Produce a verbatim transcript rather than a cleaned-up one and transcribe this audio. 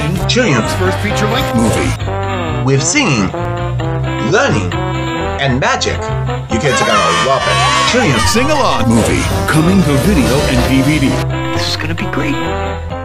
Introducing Children's first feature-length movie with singing, learning, and magic. You kids are gonna love it. Children's sing-along movie coming to video and D V D. This is gonna be great.